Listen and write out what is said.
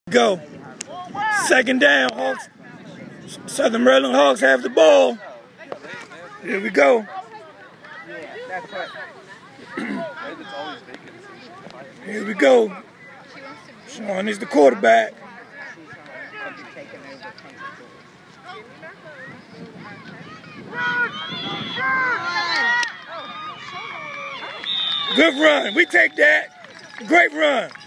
Go. Second down, Hawks. Southern Maryland Hawks have the ball. Here we go. Here we go. Sean is the quarterback. Good run. We take that. Great run.